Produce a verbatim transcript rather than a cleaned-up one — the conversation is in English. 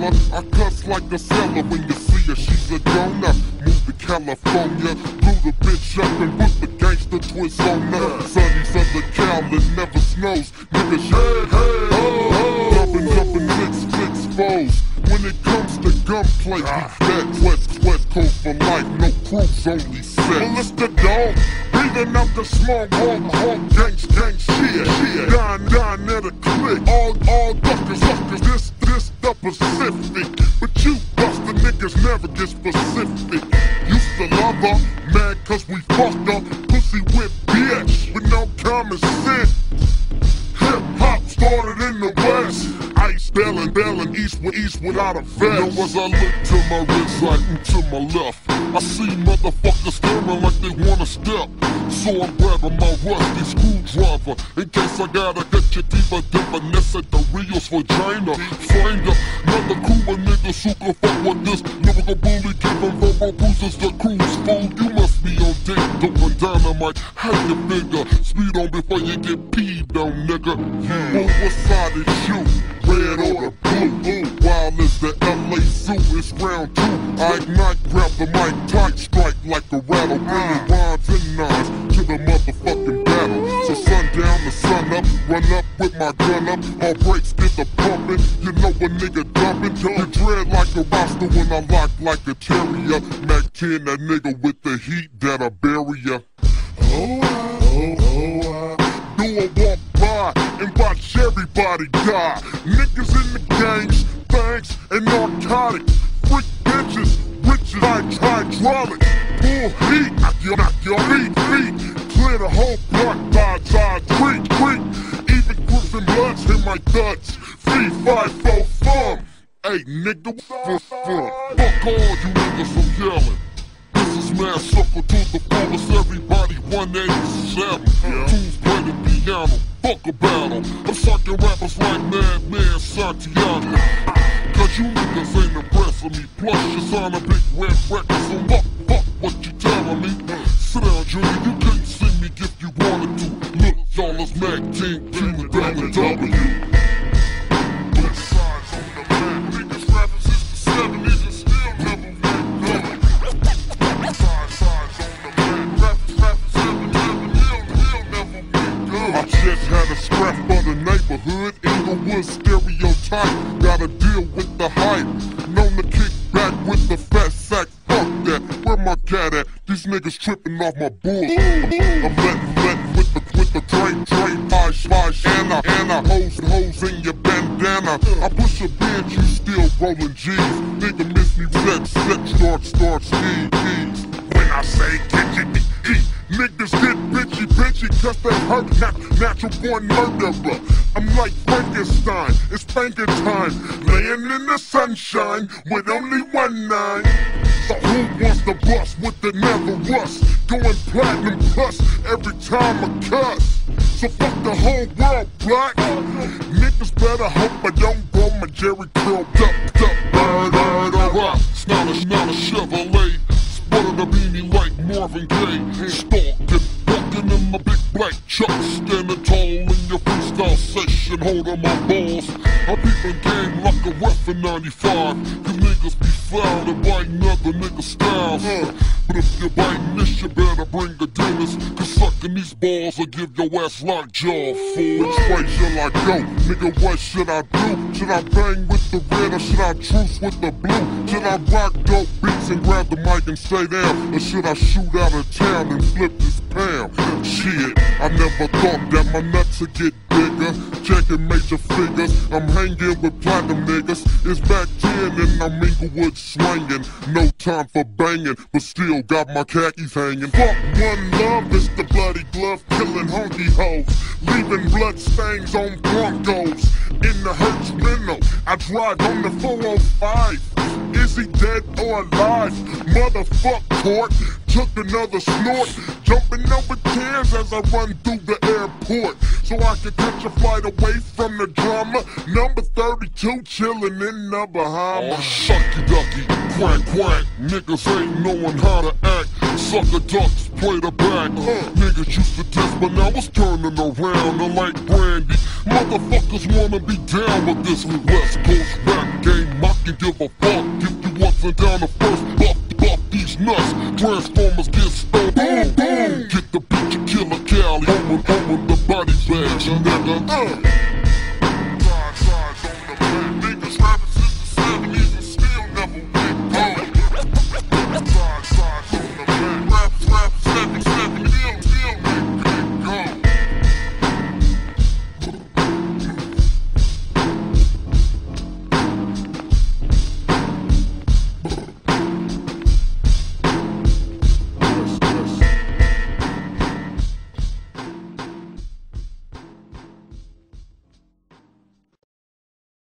Bella. I cuss like a seller when you see her, she's a donor. Move to California, blew the bitch up and put the gangster twist on her. Sunny Southern Cal, it never snows. Niggas, hey, hey, oh, oh. Jumping, jumping, licks, flicks, foes. When it comes to gunplay, we bet West, West Coast for life, no crews, only set. Well, it's the dog, breathing out the small hog, hog, gangs, gang, shit, shit. Dying, dying at a click, all, all duckers, suckers, this, this, the Pacific. But you buster niggas never get specific. Used to love her, mad cause we fucked her, pussy whip bitch, with no common sense. Hip-hop started in the West. Ice bellin', bellin', east with east without a vest. You know, as I look to my wrist, right and to my left, I see motherfuckers staring like they wanna step. So I'm grabbing my rusty screwdriver in case I gotta get you deeper, deeper. At the Rios vagina. Find another crew of niggas who can fuck with this lyrical bully, giving verbal bruises to cruise. Fool, you must be on dick, doing dynamite. How you figure? Speed on before you get peed on, nigga. Yeah. Well, what side is you? Red or the blue? Ooh, wild as the L A Zoo, it's round two. I ignite, grab the mic, tight, strike like a rattle. Bringing rhymes and nines to the motherfucking battle. So sundown to sun up, run up with my gun up. All brakes get the pumping, you know a nigga dumping. You dread like a roster when I lock like a terrier. Mac ten, that nigga with the heat that'll bury ya. Oh, oh, oh, oh. Do a walk by and watch everybody die. Niggas in the gangs, banks, and narcotics. Freak bitches, riches like hydraulics. Pull heat, knock your, knock your feet, feet. Clear the whole block by side, creek, creek. Even Crips and Bloods hit my thuds. Three, five, four, fun. Hey, nigga, for fun. Fuck all you niggas from yelling. This is Mad Sucker to the fullest. Everybody one eighty-seven. Yeah. Tools play the piano. Fuck a battle. I'm sucking rappers like Madman Santiago. Cause you niggas ain't impressing me. Plus you sign a big red record. So fuck, fuck what you telling me. Sit down, Junior, you can't see me if you wanted to. Look, y'all is Mac ten, Q and W W. Both sides on the map. Niggas rapping since the seventies and still never went up. Side, sides on the map. Rappers, rappers, seven, seven, he'll, he'll never went up. I just had a scrap for the neighborhood. Inglewood stereotype. Gotta deal with the hype. Known to kick back with the fat sack. Fuck that. Where my cat at? These niggas tripping off my bull. I'm, I'm letting, letting with the, with the train, train, buy, buy, Anna, Anna, hose, hose in your bandana. I push a bench, you still rolling G's. Nigga miss me with set, start, start, speed, keys. When I say get you, eat, niggas get bitchy, bitchy, cause they hurt, nat natural born murderer. I'm like Frankenstein, it's spanking time. Laying in the sunshine with only one nine. So who wants to bust with the never rust? Going platinum plus every time I cuss. So fuck the whole world, black. Niggas better hope I don't grow my Jerry curl duck, duck, bird, bird, or rock. It's not a, not a Chevrolet. Sporting a beanie like Marvin Gaye. Stalking, walking in my big black chucks. Standing tall in your freestyle session, holding my balls. I beat the game like a ref in ninety-five. Cause niggas be foul and biting other niggas' styles. Uh, but if you're biting this, you better bring a dentist. Cause sucking these balls will give your ass lockjaw, fool. Which way should I go? Nigga, what should I do? Should I bang with the red or should I truce with the blue? Should I rock dope beats and grab the mic and stay down? Or should I shoot out of town and flip this pound? Shit, I never thought that my nuts would get bigger. Checking major figures, I'm hanging with platinum niggas. It's back ten and I'm Inglewood swinging. No time for banging, but still got my khakis hanging. Fuck one love, it's the bloody glove killing honky hoes. Leaving blood stains on Broncos. In the Hertz Renault, I drive on the four oh five. Is he dead or alive? Motherfuck court, took another snort. Jumping over tears as I run through the airport. So I can catch a flight away from the drama. Number thirty-two chillin' in the Bahamas. Oh, shucky ducky, quack quack. Niggas ain't knowing how to act. Sucker ducks, play the back. Niggas used to test, but now it's turning around. And like Brandy, motherfuckers wanna be down with this West Coast rap game. I can give a fuck if you wasn't down the first. Buck, buck these nuts. Transformers get stoned. Boom, boom. Get the bitch, killer Cali. Over, over the body bags, nigga.